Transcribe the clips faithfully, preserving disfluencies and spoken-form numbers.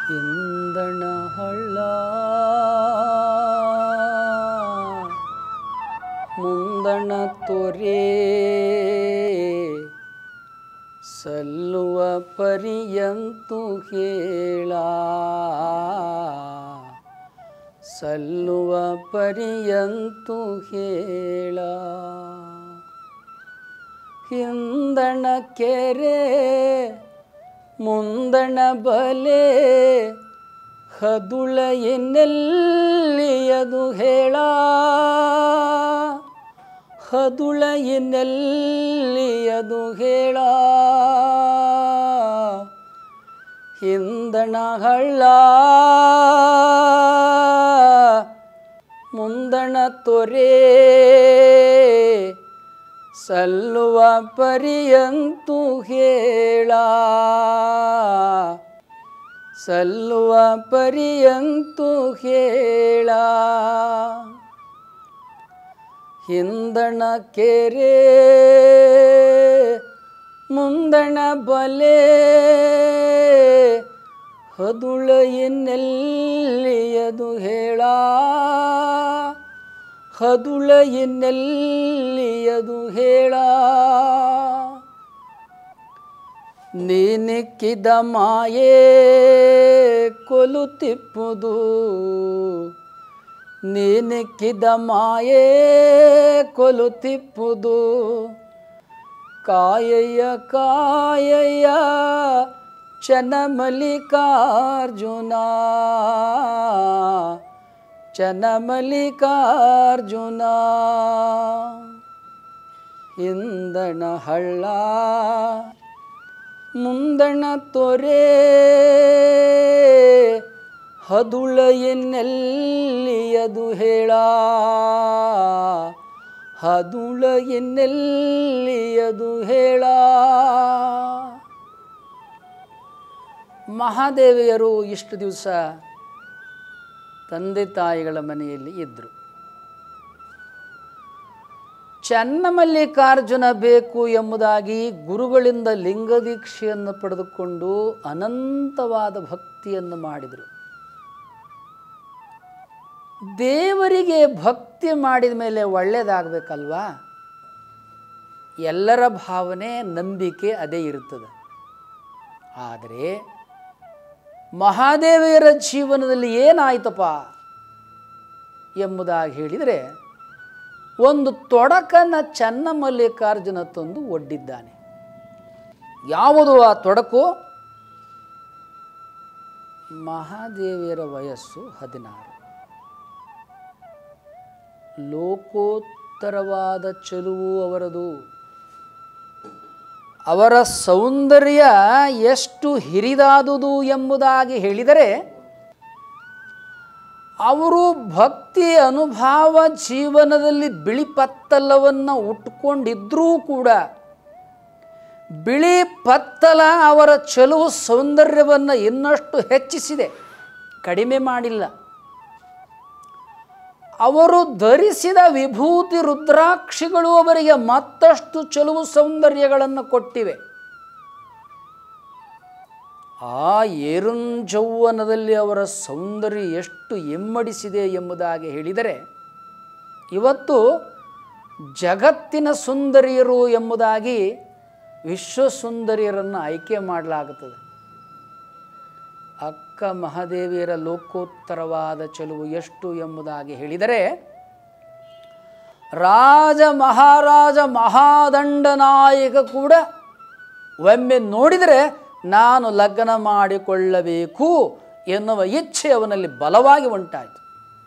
ಇಂದಣ ಹಳ್ಳ ಮುಂದಣ ತೊರೆ ಸಲ್ಲುವ ಪರಿಯಂತು ಹೇಳ ಸಲ್ಲುವ ಪರಿಯಂತು ಹೇಳ ಹಿಂದಣ ಕೆರೆ ಮುಂದಣ ಬಲೆ ಹದುಳ ಎನ್ನೆಲ್ಲಿಯದು ಹೇಳ ಹದುಳ ಎನ್ನೆಲ್ಲಿಯದು ಹೇಳ ಹಿಂದಣ ಹಳ್ಳ ಮುಂದಣ ತೊರೆ ಸಲ್ಲುವ ಪರಿಯಂತು ಹೇಳ ಸಲ್ಲುವ ಪರಿಯಂತು ಹೇಳ ಹಿಂದಣ ಕೆರೆ ಮುಂದಣ ಬಲೆ ಹದುಳ ಎನ್ನೆಲ್ಲಿಯದು ಹೇಳ ಹದುಳ ಎನ್ನೆಲ್ಲಿಯದು ಹೇಳ ನೀನಿಕ್ಕಿದ ಮಾಯೇ ಕೊಲುತಿಪ್ಪುದು ನೀನಿಕ್ಕಿದ ಮಾಯೇ ಕೊಲುತಿಪ್ಪುದು ಕಾಯಯ್ಯ ಕಾಯಯ್ಯ ಚನ್ನಮಲ್ಲಿಕಾರ್ಜುನ ಚನ್ನಮಲ್ಲಿಕಾರ್ಜುನ ಹಿಂದಣ ಹಳ್ಳ ಮುಂದಣ ತೊರೆ ಹದುಳ ಎನ್ನೆಲ್ಲಿಯದು ಹೇಳ ಹದುಳ ಎನ್ನೆಲ್ಲಿಯದು ಹೇಳ ಮಹಾದೇವಿಯರು ಇಷ್ಟು ದಿವಸ ತಂದೆ ತಾಯಿಗಳ ಮನೆಯಲ್ಲಿ ಇದ್ದರು. ಚನ್ನಮಲ್ಲಿಕಾರ್ಜುನ ಬೇಕು ಎಂಬುದಾಗಿ ಗುರುಗಳಿಂದ ಲಿಂಗದೀಕ್ಷೆಯನ್ನು ಪಡೆದುಕೊಂಡು ಅನಂತವಾದ ಭಕ್ತಿಯನ್ನು ಮಾಡಿದರು. ದೇವರಿಗೆ ಭಕ್ತಿ ಮಾಡಿದ ಮೇಲೆ ಒಳ್ಳೆಯದಾಗಬೇಕಲ್ವಾ? ಎಲ್ಲರ ಭಾವನೆ ನಂಬಿಕೆ ಅದೇ ಇರುತ್ತದೆ. ಆದರೆ ಮಹಾದೇವಿಯರ ಜೀವನದಲ್ಲಿ ಏನಾಯ್ತಪ್ಪ ಎಂಬುದಾಗಿ ಹೇಳಿದರೆ, ಒಂದು ತೊಡಕನ್ನು ಚನ್ನಮಲ್ಲಿಕಾರ್ಜುನ ತಂದು ಒಡ್ಡಿದ್ದಾನೆ. ಯಾವುದು ಆ ತೊಡಕು? ಮಹಾದೇವಿಯರ ವಯಸ್ಸು ಹದಿನಾರು. ಲೋಕೋತ್ತರವಾದ ಚೆಲುವು ಅವರದು. ಅವರ ಸೌಂದರ್ಯ ಎಷ್ಟು ಹಿರಿದಾದುದು ಎಂಬುದಾಗಿ ಹೇಳಿದರೆ, ಅವರು ಭಕ್ತಿ ಅನುಭವ ಜೀವನದಲ್ಲಿ ಬಿಳಿ ಪತ್ತಲವನ್ನು ಉಟ್ಕೊಂಡಿದ್ರೂ ಕೂಡ ಬಿಳಿ ಪತ್ತಲ ಅವರ ಚೆಲುವು ಸೌಂದರ್ಯವನ್ನು ಇನ್ನಷ್ಟು ಹೆಚ್ಚಿಸಿದೆ, ಕಡಿಮೆ ಮಾಡಿಲ್ಲ. ಅವರು ಧರಿಸಿದ ವಿಭೂತಿ ರುದ್ರಾಕ್ಷಿಗಳು ಅವರಿಗೆ ಮತ್ತಷ್ಟು ಚೆಲುವು ಸೌಂದರ್ಯಗಳನ್ನು ಕೊಟ್ಟಿವೆ. ಆ ಏರುಂಜೌವನದಲ್ಲಿ ಅವರ ಸೌಂದರ್ಯ ಎಷ್ಟು ಎಮ್ಮಡಿಸಿದೆ ಎಂಬುದಾಗಿ ಹೇಳಿದರೆ, ಇವತ್ತು ಜಗತ್ತಿನ ಸುಂದರಿಯರು ಎಂಬುದಾಗಿ ವಿಶ್ವಸುಂದರಿಯರನ್ನು ಆಯ್ಕೆ ಮಾಡಲಾಗುತ್ತದೆ. ಅಕ್ಕ ಮಹಾದೇವಿಯರ ಲೋಕೋತ್ತರವಾದ ಚೆಲುವು ಎಷ್ಟು ಎಂಬುದಾಗಿ ಹೇಳಿದರೆ, ರಾಜ ಮಹಾರಾಜ ಮಹಾದಂಡನಾಯಕ ಕೂಡ ಒಮ್ಮೆ ನೋಡಿದರೆ ನಾನು ಲಗ್ನ ಮಾಡಿಕೊಳ್ಳಬೇಕು ಎನ್ನುವ ಇಚ್ಛೆ ಅವನಲ್ಲಿ ಬಲವಾಗಿ ಉಂಟಾಯಿತು.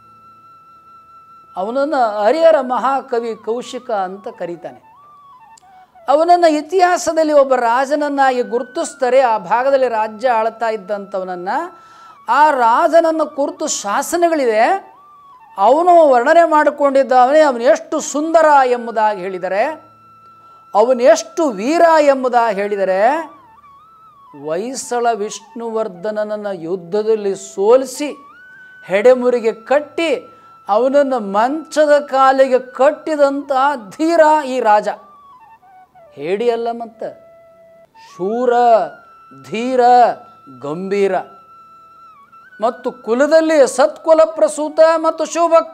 ಅವನನ್ನು ಹರಿಹರ ಮಹಾಕವಿ ಕೌಶಿಕ ಅಂತ ಕರೀತಾನೆ. ಅವನನ್ನು ಇತಿಹಾಸದಲ್ಲಿ ಒಬ್ಬ ರಾಜನನ್ನಾಗಿ ಗುರುತಿಸ್ತಾರೆ. ಆ ಭಾಗದಲ್ಲಿ ರಾಜ್ಯ ಆಳ್ತಾ ಇದ್ದಂಥವನನ್ನು, ಆ ರಾಜನನ್ನು ಕುರಿತು ಶಾಸನಗಳಿದೆ. ಅವನು ವರ್ಣನೆ ಮಾಡಿಕೊಂಡಿದ್ದಾವನೇ ಅವನು ಎಷ್ಟು ಸುಂದರ ಎಂಬುದಾಗಿ ಹೇಳಿದರೆ, ಅವನೆಷ್ಟು ವೀರ ಎಂಬುದಾಗಿ ಹೇಳಿದರೆ, ಹೊಯ್ಸಳ ವಿಷ್ಣುವರ್ಧನನನ್ನು ಯುದ್ಧದಲ್ಲಿ ಸೋಲಿಸಿ ಹೆಡೆಮುರಿಗೆ ಕಟ್ಟಿ ಅವನನ್ನು ಮಂಚದ ಕಾಲಿಗೆ ಕಟ್ಟಿದಂತಹ ಧೀರ ಈ ರಾಜ. ಹೇಡಿ ಅಲ್ಲ, ಮತ್ತು ಶೂರ, ಧೀರ, ಗಂಭೀರ. ಮತ್ತು ಕುಲದಲ್ಲಿ ಸತ್ಕುಲ ಪ್ರಸೂತ ಮತ್ತು ಶಿವಭಕ್ತ.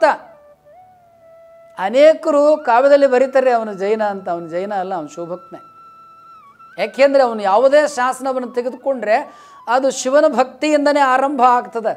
ಅನೇಕರು ಕಾವ್ಯದಲ್ಲಿ ಬರೀತಾರೆ ಅವನು ಜೈನ ಅಂತ. ಅವನು ಜೈನ ಅಲ್ಲ, ಅವನು ಶಿವಭಕ್ತನೇ. ಯಾಕೆಂದರೆ ಅವನು ಯಾವುದೇ ಶಾಸನವನ್ನು ತೆಗೆದುಕೊಂಡ್ರೆ ಅದು ಶಿವನ ಭಕ್ತಿಯಿಂದನೇ ಆರಂಭ ಆಗ್ತದೆ.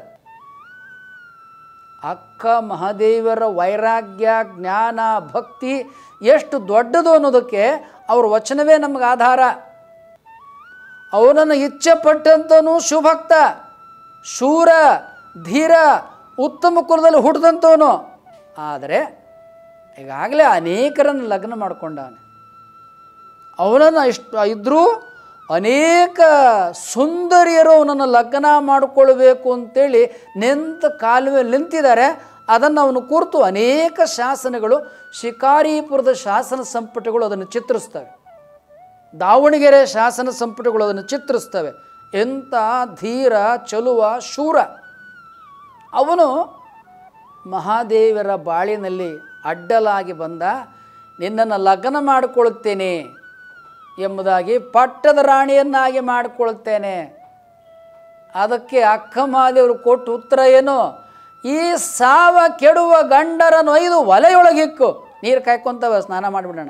ಅಕ್ಕ ಮಹಾದೇವರ ವೈರಾಗ್ಯ, ಜ್ಞಾನ, ಭಕ್ತಿ ಎಷ್ಟು ದೊಡ್ಡದು ಅನ್ನೋದಕ್ಕೆ ಅವ್ರ ವಚನವೇ ನಮಗೆ ಆಧಾರ. ಅವನನ್ನು ಇಚ್ಛೆ ಪಟ್ಟಂತವನು ಶಿವಭಕ್ತ, ಶೂರ, ಧೀರ, ಉತ್ತಮ ಕುಲದಲ್ಲಿ ಹುಟ್ಟಿದಂಥವನು. ಆದರೆ ಈಗಾಗಲೇ ಅನೇಕರನ್ನು ಲಗ್ನ ಮಾಡಿಕೊಂಡವನು. ಅವನನ್ನು ಇಷ್ಟು ಇದ್ದರೂ ಅನೇಕ ಸುಂದರಿಯರು ಅವನನ್ನು ಲಗ್ನ ಮಾಡಿಕೊಳ್ಬೇಕು ಅಂತೇಳಿ ನಿಂತ ಕಾಲುವೆ ನಿಂತಿದ್ದಾರೆ. ಅದನ್ನು ಅವನು ಕುರಿತು ಅನೇಕ ಶಾಸನಗಳು, ಶಿಕಾರಿಪುರದ ಶಾಸನ ಸಂಪುಟಗಳು ಅದನ್ನು ಚಿತ್ರಿಸ್ತವೆ. ದಾವಣಗೆರೆ ಶಾಸನ ಸಂಪುಟಗಳು ಅದನ್ನು ಚಿತ್ರಿಸ್ತವೆ. ಎಂಥ ಧೀರ, ಚಲುವ, ಶೂರ. ಅವನು ಮಹಾದೇವರ ಬಾಳಿನಲ್ಲಿ ಅಡ್ಡಲಾಗಿ ಬಂದ. ನಿನ್ನನ್ನು ಲಗ್ನ ಮಾಡಿಕೊಳ್ಳುತ್ತೇನೆ ಎಂಬುದಾಗಿ, ಪಟ್ಟದ ರಾಣಿಯನ್ನಾಗಿ ಮಾಡಿಕೊಳ್ಳುತ್ತೇನೆ. ಅದಕ್ಕೆ ಅಕ್ಕ ಮಹಾದೇವರು ಕೊಟ್ಟು ಉತ್ತರ ಏನು? ಈ ಸಾವ ಕೆಡುವ ಗಂಡರನ್ನು ಒಯ್ದು ಒಲೆಯೊಳಗಿಕ್ಕು, ನೀರು ಕಾಯ್ಕೊಂತವ, ಸ್ನಾನ ಮಾಡಿಬಿಡೋಣ.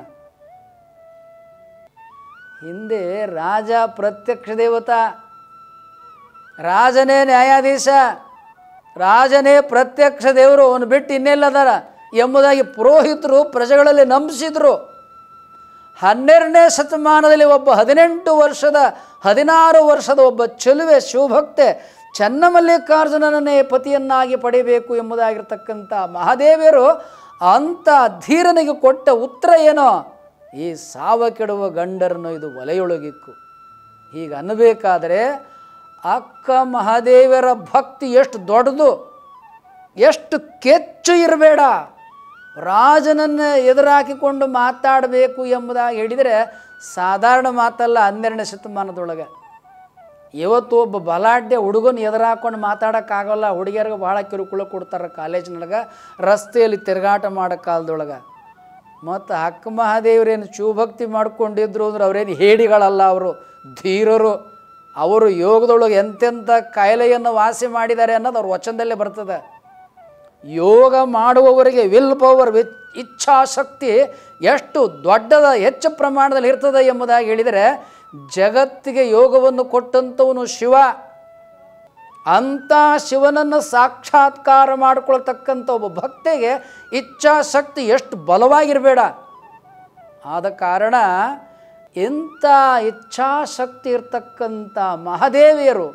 ಹಿಂದೆ ರಾಜ ಪ್ರತ್ಯಕ್ಷ ದೇವತಾ, ರಾಜನೇ ನ್ಯಾಯಾಧೀಶ, ರಾಜನೇ ಪ್ರತ್ಯಕ್ಷ ದೇವರು, ಅವನು ಬಿಟ್ಟು ಇನ್ನೆಲ್ಲದಾರ ಎಂಬುದಾಗಿ ಪುರೋಹಿತರು ಪ್ರಜೆಗಳಲ್ಲಿ ನಂಬಿಸಿದ್ರು. ಹನ್ನೆರಡನೇ ಶತಮಾನದಲ್ಲಿ ಒಬ್ಬ ಹದಿನೆಂಟು ವರ್ಷದ ಹದಿನಾರು ವರ್ಷದ ಒಬ್ಬ ಚೆಲುವೆ ಶಿವಭಕ್ತೆ ಚನ್ನಮಲ್ಲಿಕಾರ್ಜುನನನ್ನೇ ಪತಿಯನ್ನಾಗಿ ಪಡೆಯಬೇಕು ಎಂಬುದಾಗಿರ್ತಕ್ಕಂಥ ಮಹಾದೇವಿಯರು ಅಂಥ ಧೀರನಿಗೆ ಕೊಟ್ಟ ಉತ್ತರ ಏನೋ? ಈ ಸಾವ ಕೆಡುವ ಗಂಡರನ್ನು ಇದು ಒಲೆಯೊಳಗಿಕ್ಕು. ಹೀಗೆ ಅನ್ನಬೇಕಾದರೆ ಅಕ್ಕ ಮಹಾದೇವರ ಭಕ್ತಿ ಎಷ್ಟು ದೊಡ್ಡದು, ಎಷ್ಟು ಕೆಚ್ಚು ಇರಬೇಡ. ರಾಜನನ್ನು ಎದುರಾಕಿಕೊಂಡು ಮಾತಾಡಬೇಕು ಎಂಬುದಾಗಿ ಹೇಳಿದರೆ ಸಾಧಾರಣ ಮಾತಲ್ಲ. ಹನ್ನೆರಡನೇ ಶತಮಾನದೊಳಗೆ ಇವತ್ತು ಒಬ್ಬ ಬಲಾಢ್ಯ ಹುಡುಗನ ಎದುರಾಕೊಂಡು ಮಾತಾಡೋಕ್ಕಾಗಲ್ಲ. ಹುಡುಗಿಯರಿಗೆ ಭಾಳ ಕಿರುಕುಳ ಕೊಡ್ತಾರೆ ಕಾಲೇಜಿನೊಳಗೆ, ರಸ್ತೆಯಲ್ಲಿ ತಿರುಗಾಟ ಮಾಡೋ ಕಾಲದೊಳಗೆ. ಮತ್ತು ಅಕ್ಕ ಮಹಾದೇವರೇನು ಶಿವಭಕ್ತಿ ಮಾಡ್ಕೊಂಡಿದ್ರು ಅಂದ್ರೆ ಅವರೇನು ಹೇಡಿಗಳಲ್ಲ, ಅವರು ಧೀರರು. ಅವರು ಯೋಗದೊಳಗೆ ಎಂತೆಂಥ ಕಾಯಿಲೆಯನ್ನು ವಾಸಿ ಮಾಡಿದ್ದಾರೆ ಅನ್ನೋದು ಅವ್ರ ವಚನದಲ್ಲೇ ಬರ್ತದೆ. ಯೋಗ ಮಾಡುವವರಿಗೆ ವಿಲ್ ಪವರ್, ಇಚ್ಛಾಶಕ್ತಿ ಎಷ್ಟು ದೊಡ್ಡದ ಹೆಚ್ಚು ಪ್ರಮಾಣದಲ್ಲಿ ಇರ್ತದೆ ಎಂಬುದಾಗಿ ಹೇಳಿದರೆ, ಜಗತ್ತಿಗೆ ಯೋಗವನ್ನು ಕೊಟ್ಟಂಥವನು ಶಿವ. ಅಂಥ ಶಿವನನ್ನು ಸಾಕ್ಷಾತ್ಕಾರ ಮಾಡಿಕೊಳ್ತಕ್ಕಂಥ ಒಬ್ಬ ಭಕ್ತಿಗೆ ಇಚ್ಛಾಶಕ್ತಿ ಎಷ್ಟು ಬಲವಾಗಿರಬೇಡ. ಆದ ಕಾರಣ ಇಂಥ ಇಚ್ಛಾಶಕ್ತಿ ಇರ್ತಕ್ಕಂಥ ಮಹಾದೇವಿಯರು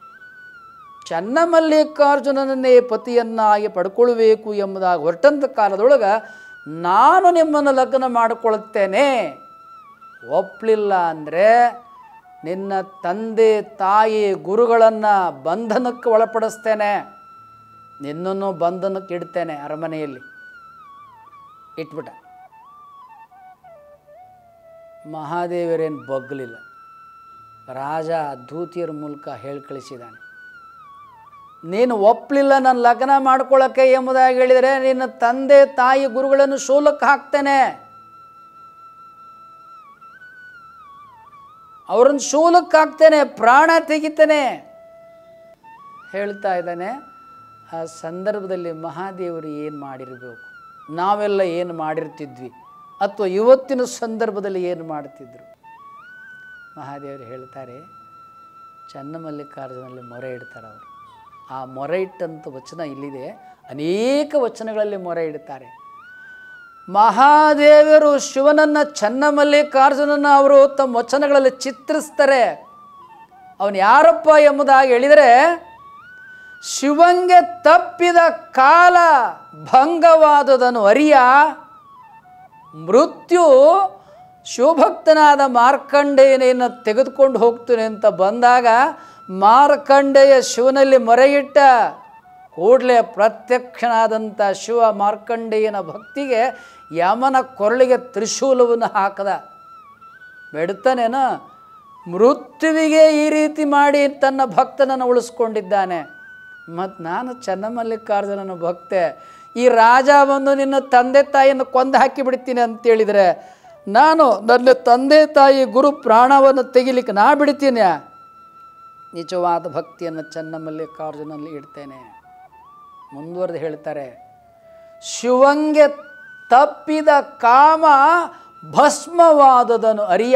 ಚನ್ನಮಲ್ಲಿಕಾರ್ಜುನನನ್ನೇ ಪತಿಯನ್ನಾಗಿ ಪಡ್ಕೊಳ್ಬೇಕು ಎಂಬುದಾಗಿ ಹೊರಟಂಥ ಕಾಲದೊಳಗೆ, ನಾನು ನಿಮ್ಮನ್ನು ಲಗ್ನ ಮಾಡಿಕೊಳ್ಳುತ್ತೇನೆ, ಒಪ್ಪಲಿಲ್ಲ ಅಂದರೆ ನಿನ್ನ ತಂದೆ ತಾಯಿ ಗುರುಗಳನ್ನು ಬಂಧನಕ್ಕೆ ಒಳಪಡಿಸ್ತೇನೆ, ನಿನ್ನನ್ನು ಬಂಧನಕ್ಕೆ ಇಡ್ತೇನೆ ಅರಮನೆಯಲ್ಲಿ ಇಟ್ಬಿಟ್ಟ. ಮಹಾದೇವರೇನು ಬಗ್ಗಲಿಲ್ಲ. ರಾಜ ದೂತಿಯರ ಮೂಲಕ ಹೇಳಿ ಕಳಿಸಿದ್ದಾನೆ, ನೀನು ಒಪ್ಪಲಿಲ್ಲ ನನ್ನ ಲಗ್ನ ಮಾಡ್ಕೊಳ್ಳೋಕ್ಕೆ ಎಂಬುದಾಗಿ ಹೇಳಿದರೆ ನಿನ್ನ ತಂದೆ ತಾಯಿ ಗುರುಗಳನ್ನು ಶೂಲಕ್ಕೆ ಹಾಕ್ತೇನೆ, ಅವರನ್ನು ಶೂಲಕ್ಕೆ ಹಾಕ್ತೇನೆ, ಪ್ರಾಣ ತೆಗಿತೇನೆ ಹೇಳ್ತಾ ಇದ್ದಾನೆ. ಆ ಸಂದರ್ಭದಲ್ಲಿ ಮಹಾದೇವರು ಏನು ಮಾಡಿರಬೇಕು, ನಾವೆಲ್ಲ ಏನು ಮಾಡಿರ್ತಿದ್ವಿ, ಅಥವಾ ಇವತ್ತಿನ ಸಂದರ್ಭದಲ್ಲಿ ಏನು ಮಾಡ್ತಿದ್ರು? ಮಹಾದೇವರು ಹೇಳ್ತಾರೆ, ಚನ್ನಮಲ್ಲಿಕಾರ್ಜುನಲ್ಲಿ ಮೊರೆ ಇಡ್ತಾರೆ ಅವರು. ಆ ಮೊರೆ ಇಟ್ಟಂಥ ವಚನ ಇಲ್ಲಿದೆ, ಅನೇಕ ವಚನಗಳಲ್ಲಿ ಮೊರೆ ಇಡ್ತಾರೆ. ಮಹಾದೇವರು ಶಿವನನ್ನು, ಚನ್ನಮಲ್ಲಿಕಾರ್ಜುನನ್ನು ಅವರು ತಮ್ಮ ವಚನಗಳಲ್ಲಿ ಚಿತ್ರಿಸ್ತಾರೆ. ಅವನು ಯಾರಪ್ಪ ಎಂಬುದಾಗಿ ಹೇಳಿದರೆ, ಶಿವಂಗೆ ತಪ್ಪಿದ ಕಾಲ ಭಂಗವಾದುದನ್ನು ಅರಿಯ, ಮೃತ್ಯು ಶಿವಭಕ್ತನಾದ ಮಾರ್ಕಂಡೇಯನನ್ನು ತೆಗೆದುಕೊಂಡು ಹೋಗ್ತೇನೆ ಅಂತ ಬಂದಾಗ ಮಾರ್ಕಂಡೇಯ ಶಿವನಲ್ಲಿ ಮೊರೆಯಿಟ್ಟ ಕೂಡಲೇ ಪ್ರತ್ಯಕ್ಷನಾದಂಥ ಶಿವ ಮಾರ್ಕಂಡೇಯನ ಭಕ್ತಿಗೆ ಯಮನ ಕೊರಳಿಗೆ ತ್ರಿಶೂಲವನ್ನು ಹಾಕದ. ಬೇಡ್ತಾನೇನ, ಮೃತ್ಯುವಿಗೆ ಈ ರೀತಿ ಮಾಡಿ ತನ್ನ ಭಕ್ತನನ್ನು ಉಳಿಸ್ಕೊಂಡಿದ್ದಾನೆ. ಮತ್ತು ನಾನು ಚನ್ನಮಲ್ಲಿಕಾರ್ಜುನನ ಭಕ್ತೆ, ಈ ರಾಜ ಬಂದು ನಿನ್ನ ತಂದೆ ತಾಯಿಯನ್ನು ಕೊಂದು ಹಾಕಿ ಬಿಡ್ತೀನಿ ಅಂತೇಳಿದರೆ, ನಾನು ನನ್ನ ತಂದೆ ತಾಯಿ ಗುರು ಪ್ರಾಣವನ್ನು ತೆಗಿಲಿಕ್ಕೆ ನಾ ಬಿಡ್ತೀನಿ? ನಿಜವಾದ ಭಕ್ತಿಯನ್ನು ಚನ್ನಮಲ್ಲಿಕಾರ್ಜುನಲ್ಲಿ ಇಡ್ತೇನೆ. ಮುಂದುವರೆದು ಹೇಳ್ತಾರೆ, ಶಿವಂಗೆ ತಪ್ಪಿದ ಕಾಮ ಭಸ್ಮವಾದದನು ಅರಿಯ.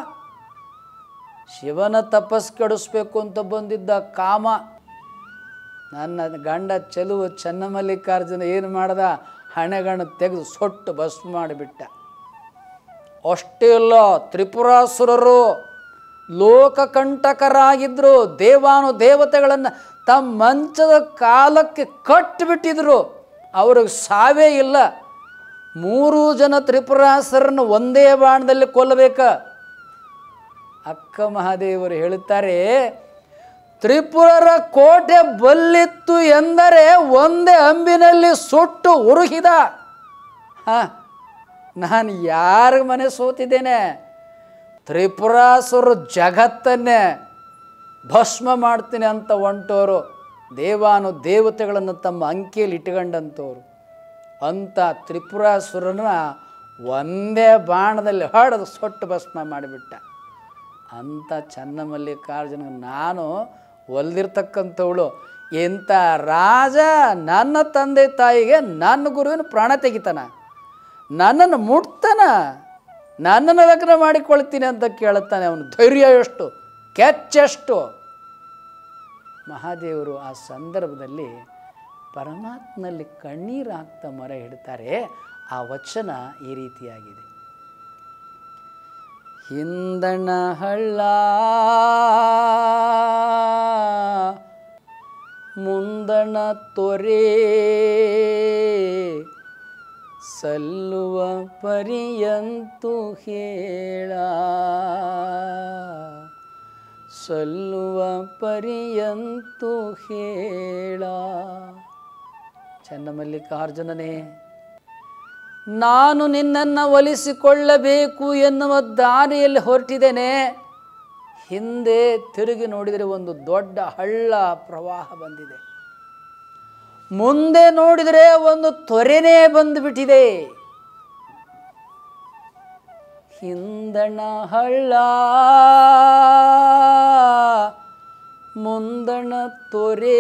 ಶಿವನ ತಪಸ್ ಕೆಡಿಸ್ಬೇಕು ಅಂತ ಬಂದಿದ್ದ ಕಾಮ, ನನ್ನ ಗಂಡ ಚೆಲುವು ಚನ್ನಮಲ್ಲಿಕಾರ್ಜುನ ಏನು ಮಾಡ್ದ, ಹಣೆಗಣ್ಣು ತೆಗೆದು ಸೊಟ್ಟು ಭಸ್ಮ ಮಾಡಿಬಿಟ್ಟ. ಅಷ್ಟೇ ಅಲ್ಲ, ತ್ರಿಪುರಾಸುರರು ಲೋಕಕಂಟಕರಾಗಿದ್ದರು. ದೇವಾನು ದೇವತೆಗಳನ್ನು ತಮ್ಮ ಮಂಚದ ಕಾಲಕ್ಕೆ ಕಟ್ಟಿಬಿಟ್ಟಿದ್ರು. ಅವ್ರಿಗೆ ಸಾವೇ ಇಲ್ಲ. ಮೂರು ಜನ ತ್ರಿಪುರಾಸುರನ್ನು ಒಂದೇ ಬಾಣದಲ್ಲಿ ಕೊಲ್ಲಬೇಕ. ಅಕ್ಕ ಮಹಾದೇವರು ಹೇಳುತ್ತಾರೆ, ತ್ರಿಪುರರ ಕೋಟೆ ಬಲ್ಲಿತ್ತು ಎಂದರೆ ಒಂದೇ ಅಂಬಿನಲ್ಲಿ ಸುಟ್ಟು ಉರುಹಿದ. ಹಾಂ, ನಾನು ಯಾರ ಮನೆ ಸೋತಿದ್ದೇನೆ? ತ್ರಿಪುರಾಸುರ ಜಗತ್ತನ್ನೇ ಭಸ್ಮ ಮಾಡ್ತೀನಿ ಅಂತ ಹೊಂಟೋರು. ದೇವಾನು ದೇವತೆಗಳನ್ನು ತಮ್ಮ ಅಂಕೆಯಲ್ಲಿ ಇಟ್ಕೊಂಡಂಥವ್ರು. ಅಂಥ ತ್ರಿಪುರಾಸುರನ ಒಂದೇ ಬಾಣದಲ್ಲಿ ಹೊಡೆದು ಸೊಟ್ಟು ಭಸ್ಮ ಮಾಡಿಬಿಟ್ಟ. ಅಂಥ ಚನ್ನಮಲ್ಲಿಕಾರ್ಜುನ ನಾನು ಒಲ್ದಿರ್ತಕ್ಕಂಥವಳು. ಇಂಥ ರಾಜ ನನ್ನ ತಂದೆ ತಾಯಿಗೆ ನನ್ನ ಗುರುವಿನ ಪ್ರಾಣ ತೆಗಿತಾನ, ನನ್ನನ್ನು ಮುಟ್ತಾನ, ನನ್ನನ್ನು ಲಗ್ನ ಮಾಡಿಕೊಳ್ತೀನಿ ಅಂತ ಕೇಳುತ್ತಾನೆ. ಅವನು ಧೈರ್ಯ ಎಷ್ಟು, ಕೆಚ್ಚೆಷ್ಟು. ಮಹಾದೇವರು ಆ ಸಂದರ್ಭದಲ್ಲಿ ಪರಮಾತ್ಮನಲ್ಲಿ ಕಣ್ಣೀರು ಹಾಕ್ತಾ ಮೊರೆ ಇಡ್ತಾರೆ. ಆ ವಚನ ಈ ರೀತಿಯಾಗಿದೆ. ಹಿಂದಣ ಹಳ್ಳ ಮುಂದಣ ತೊರೆ ಸಲ್ಲುವ ಪರಿಯಂತು ಹೇಳ, ಸಲ್ಲುವ ಪರಿಯಂತು ಹೇಳ. ಚನ್ನಮಲ್ಲಿಕಾರ್ಜುನನೇ, ನಾನು ನಿನ್ನನ್ನು ಒಲಿಸಿಕೊಳ್ಳಬೇಕು ಎನ್ನುವ ದಾರಿಯಲ್ಲಿ ಹೊರಟಿದ್ದೇನೆ. ಹಿಂದೆ ತಿರುಗಿ ನೋಡಿದರೆ ಒಂದು ದೊಡ್ಡ ಹಳ್ಳ ಪ್ರವಾಹ ಬಂದಿದೆ. ಮುಂದೆ ನೋಡಿದರೆ ಒಂದು ತೊರೆನೇ ಬಂದುಬಿಟ್ಟಿದೆ. ಹಿಂದಣ ಹಳ್ಳ ಮುಂದಣ ತೊರೆ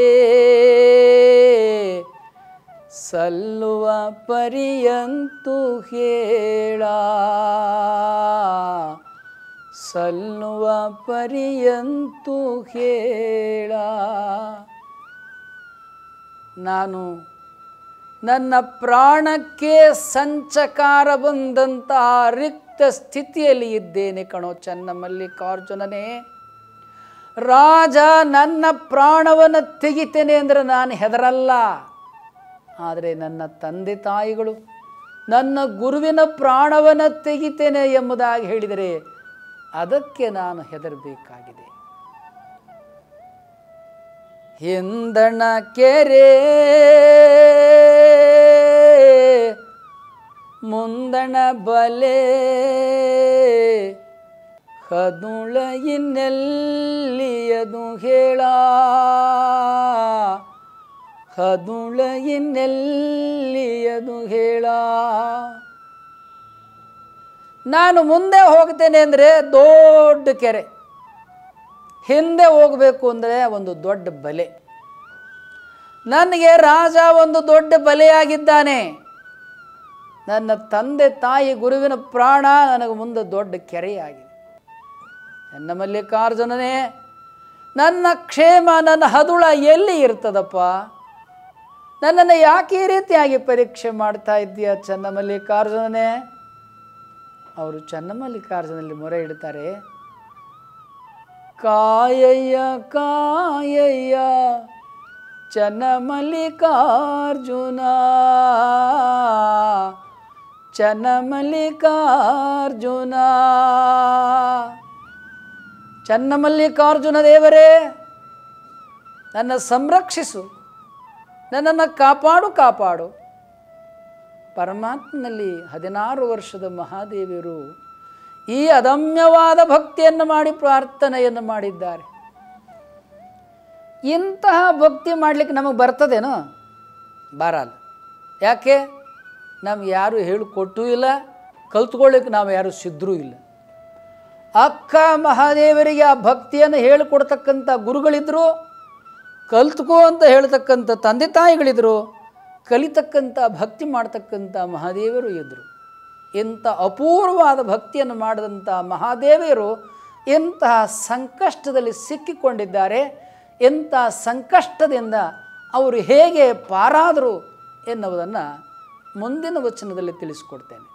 ಸಲ್ಲುವ ಪರಿಯಂತು ಹೇಳ, ಸಲ್ಲುವ ಪರಿಯಂತು ಹೇಳ. ನಾನು ನನ್ನ ಪ್ರಾಣಕ್ಕೆ ಸಂಚಕಾರ ಬಂದಂತಹ ರಿಕ್ತ ಸ್ಥಿತಿಯಲ್ಲಿ ಇದ್ದೇನೆ ಕಣೋ ಚನ್ನಮಲ್ಲಿಕಾರ್ಜುನನೇ. ರಾಜ ನನ್ನ ಪ್ರಾಣವನ್ನು ತೆಗಿತೇನೆ ಅಂದರೆ ನಾನು ಹೆದರಲ್ಲ. ಆದರೆ ನನ್ನ ತಂದೆ ತಾಯಿಗಳು ನನ್ನ ಗುರುವಿನ ಪ್ರಾಣವನ್ನು ತೆಗಿತೇನೆ ಎಂಬುದಾಗಿ ಹೇಳಿದರೆ ಅದಕ್ಕೆ ನಾನು ಹೆದರಬೇಕಾಗಿದೆ. ಹಿಂದಣ ಕೆರೆ ಮುಂದಣ ಬಲೆ ಹದುಳ ಇನ್ನೆಲ್ಲಿಯದು ಹೇಳ, ಹದುಳ ಇನ್ನೆಲ್ಲಿಯದು ಹೇಳ. ನಾನು ಮುಂದೆ ಹೋಗ್ತೇನೆ ಅಂದರೆ ದೊಡ್ಡ ಕೆರೆ, ಹಿಂದೆ ಹೋಗಬೇಕು ಅಂದರೆ ಒಂದು ದೊಡ್ಡ ಬಲೆ. ನನಗೆ ರಾಜ ಒಂದು ದೊಡ್ಡ ಬಲೆಯಾಗಿದ್ದಾನೆ. ನನ್ನ ತಂದೆ ತಾಯಿ ಗುರುವಿನ ಪ್ರಾಣ ನನಗೆ ಮುಂದೆ ದೊಡ್ಡ ಕೆರೆಯಾಗಿದೆ. ಚನ್ನಮಲ್ಲಿಕಾರ್ಜುನನೇ, ನನ್ನ ಕ್ಷೇಮ ನನ್ನ ಹದುಳ ಎಲ್ಲಿ ಇರ್ತದಪ್ಪ? ನನ್ನನ್ನು ಯಾಕೆ ಈ ರೀತಿಯಾಗಿ ಪರೀಕ್ಷೆ ಮಾಡ್ತಾ ಇದ್ದೀಯ ಚನ್ನಮಲ್ಲಿಕಾರ್ಜುನನೇ? ಅವರು ಚನ್ನಮಲ್ಲಿಕಾರ್ಜುನಲ್ಲಿ ಮೊರೆ ಇಡ್ತಾರೆ. ಕಾಯಯ್ಯ ಕಾಯಯ್ಯ ಚನ್ನಮಲ್ಲಿಕಾರ್ಜುನ, ಚನ್ನಮಲ್ಲಿಕಾರ್ಜುನ. ಚನ್ನಮಲ್ಲಿಕಾರ್ಜುನ ದೇವರೇ, ನನ್ನ ಸಂರಕ್ಷಿಸು, ನನ್ನನ್ನು ಕಾಪಾಡು ಕಾಪಾಡು. ಪರಮಾತ್ಮನಲ್ಲಿ ಹದಿನಾರು ವರ್ಷದ ಮಹಾದೇವಿಯರು ಈ ಅದಮ್ಯವಾದ ಭಕ್ತಿಯನ್ನು ಮಾಡಿ ಪ್ರಾರ್ಥನೆಯನ್ನು ಮಾಡಿದ್ದಾರೆ. ಇಂತಹ ಭಕ್ತಿ ಮಾಡಲಿಕ್ಕೆ ನಮಗೆ ಬರ್ತದೇನೋ? ಬರಲ್ಲ. ಯಾಕೆ? ನಮ್ಗೆ ಯಾರು ಹೇಳಿಕೊಟ್ಟೂ ಇಲ್ಲ, ಕಲ್ತ್ಕೊಳ್ಳಿಕ್ಕೆ ನಾವು ಯಾರು ಸಿದ್ಧರೂ ಇಲ್ಲ. ಅಕ್ಕ ಮಹಾದೇವರಿಗೆ ಆ ಭಕ್ತಿಯನ್ನು ಹೇಳಿಕೊಡ್ತಕ್ಕಂಥ ಗುರುಗಳಿದ್ದರು, ಕಲ್ತ್ಕೋ ಅಂತ ಹೇಳ್ತಕ್ಕಂಥ ತಂದೆ ತಾಯಿಗಳಿದ್ದರು, ಕಲಿತಕ್ಕಂಥ ಭಕ್ತಿ ಮಾಡ್ತಕ್ಕಂಥ ಮಹಾದೇವರು ಇದ್ದರು. ಎಂಥ ಅಪೂರ್ವವಾದ ಭಕ್ತಿಯನ್ನು ಮಾಡಿದಂಥ ಮಹಾದೇವಿಯರು ಎಂತಹ ಸಂಕಷ್ಟದಲ್ಲಿ ಸಿಕ್ಕಿಕೊಂಡಿದ್ದಾರೆ, ಎಂಥ ಸಂಕಷ್ಟದಿಂದ ಅವರು ಹೇಗೆ ಪಾರಾದರು ಎನ್ನುವುದನ್ನು ಮುಂದಿನ ವಚನದಲ್ಲಿ ತಿಳಿಸಿಕೊಡ್ತೇನೆ.